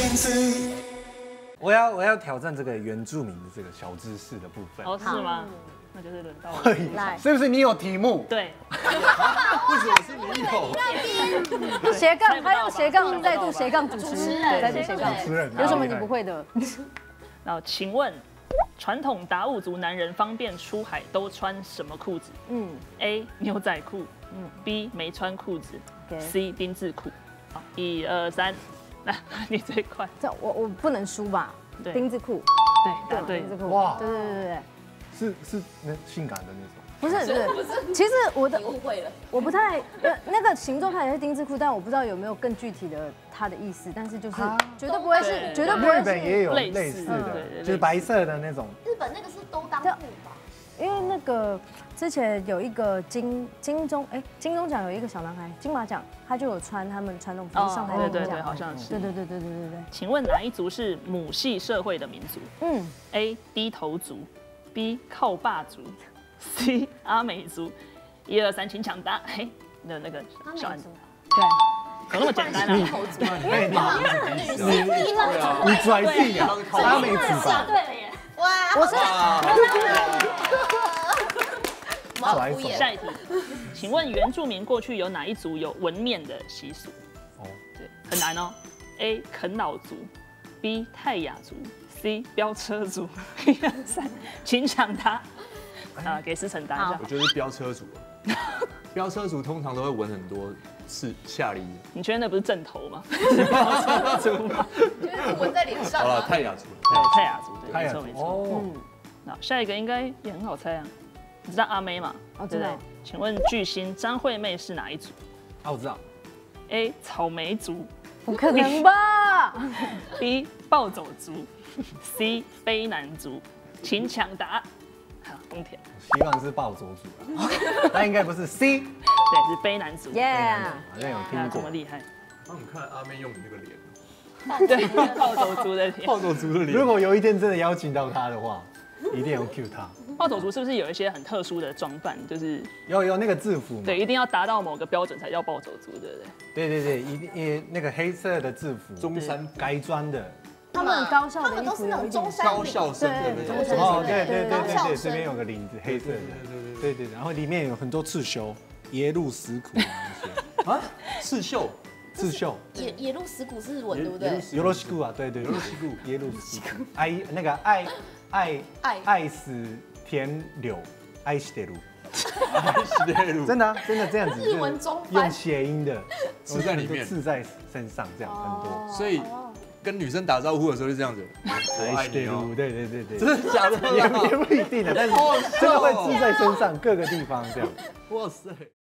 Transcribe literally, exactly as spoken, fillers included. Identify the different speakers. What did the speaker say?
Speaker 1: 我要我要挑战这个原住民的这个小知识的部分。
Speaker 2: 哦，是吗？那就是轮到我。
Speaker 3: 来，
Speaker 1: 是不是你有题目？
Speaker 2: 对，
Speaker 4: 为什么是你有？
Speaker 3: 斜杠，他用斜杠再度斜杠主持人，再度斜杠。
Speaker 1: 主持人
Speaker 3: 有什么你不会的？
Speaker 2: 然后请问，传统达悟族男人方便出海都穿什么裤子？
Speaker 3: 嗯，
Speaker 2: A 牛仔裤，嗯 B 没穿裤子 ，C 丁字裤。好，一二三，那你最快。
Speaker 3: 这我我不能输吧？
Speaker 2: 对
Speaker 3: 丁字裤，
Speaker 2: 对，答对
Speaker 3: 丁。字裤。
Speaker 1: 哇
Speaker 3: 对对对对对。
Speaker 1: 是是那性感的那种。
Speaker 3: 不是不是，其实我的
Speaker 5: 误会了，
Speaker 3: 我不太呃那个形状看起来是丁字裤，但我不知道有没有更具体的它的意思，但是就是绝对不会是
Speaker 2: 对
Speaker 3: 绝对不会
Speaker 1: 日本也
Speaker 3: 是，
Speaker 1: 有
Speaker 2: 类似
Speaker 1: 类似
Speaker 2: 对对
Speaker 1: 的，
Speaker 2: 对
Speaker 1: 就是白色的那种。
Speaker 5: 日本那个是都当裤吧？
Speaker 3: 因为那个之前有一个金金钟哎金钟奖有一个小男孩金马奖，他就有穿他们传统服饰上台
Speaker 2: 对对对，
Speaker 3: 领奖，
Speaker 2: 好像是。
Speaker 3: 对对对对对对对，
Speaker 2: 请问哪一族是母系社会的民族
Speaker 3: 嗯，
Speaker 2: ？A 低头族 ，B 靠霸族 ，C 阿美族。一二三，请抢答。嘿，你的那个小安，
Speaker 3: 对，
Speaker 2: 有那么简单啊？
Speaker 1: 哎，你你你你拽自啊，阿美子吧？
Speaker 5: 对了耶！哇，
Speaker 3: 我是
Speaker 1: 拽手。
Speaker 2: 下一题，请问原住民过去有哪一族有纹面的习俗？
Speaker 1: 哦，
Speaker 2: 对，很难哦。A 啃老族 ，B 泰雅族 ，C 飙车族。一二三，请抢答。啊，给思成答一下
Speaker 4: 我。觉得是飙车族，飙车族通常都会纹很多刺下里。
Speaker 2: 你确认那不是正头吗？飙车族吗？
Speaker 5: 就是纹在脸上。
Speaker 4: 好了，泰雅族，
Speaker 2: 对，泰雅族，对，
Speaker 1: 泰雅族
Speaker 2: 没错没错。
Speaker 1: 哦，
Speaker 2: 那下一个应该也很好猜啊，你知道阿妹吗？
Speaker 3: 哦知道
Speaker 2: 对不对？请问巨星张惠妹是哪一族
Speaker 1: 啊，我知道。
Speaker 2: ？A 草莓族
Speaker 3: 不可能吧？
Speaker 2: ，B 暴走族 ，C 卑南族，请抢答。好，丰田，
Speaker 1: 希望是暴走族啊，那应该不是 C，
Speaker 2: 对，是卑南族。
Speaker 3: 耶！
Speaker 1: 好像有
Speaker 2: 看
Speaker 1: 听过
Speaker 2: 他这么。厉害。
Speaker 4: 那你看阿妹用你这个脸，
Speaker 2: 对，暴走族的脸。
Speaker 4: 暴走族的脸
Speaker 1: 如。果有一天真的邀请到他的话，一定要 cue 他。
Speaker 2: 暴走族是不是有一些很特殊的装扮？就是
Speaker 1: 有有那个制服嘛？
Speaker 2: 对，一定要达到某个标准才叫暴走族，对不对？
Speaker 1: 对对对，一定也那个黑色的制服，
Speaker 4: 中山
Speaker 1: 改装的。
Speaker 3: 他们很高校
Speaker 5: 他
Speaker 3: 的衣
Speaker 5: 们都是那种
Speaker 3: 服有一点
Speaker 5: 中山
Speaker 4: 高校生的那种
Speaker 3: 对对。
Speaker 1: 哦，对对对
Speaker 5: 高校
Speaker 1: 对对，这
Speaker 5: 生
Speaker 1: 边有个领子，黑色的。
Speaker 4: 对对
Speaker 1: 对对，然后里面有很多刺绣，耶路死苦啊那些。
Speaker 4: 啊，刺绣，
Speaker 1: 刺绣，
Speaker 5: 野野鹿死骨是纹对不对？
Speaker 1: 耶路死苦啊，对对对，耶路死苦，爱那个爱爱
Speaker 5: 爱
Speaker 1: 爱死田柳，爱死田路。
Speaker 4: 真
Speaker 1: 真的啊，真的这样子，
Speaker 5: 日文中翻
Speaker 1: 用谐音的
Speaker 4: 刺在里面
Speaker 1: 刺在身上，这样很多。
Speaker 4: 所以跟女生打招呼的时候就这样子，我爱你哦。
Speaker 1: 对对对对，
Speaker 4: 真的假的
Speaker 1: 也
Speaker 4: 啦？
Speaker 1: 也不一定的，但是真的会刺在身上各个地方这样。
Speaker 4: 哇塞！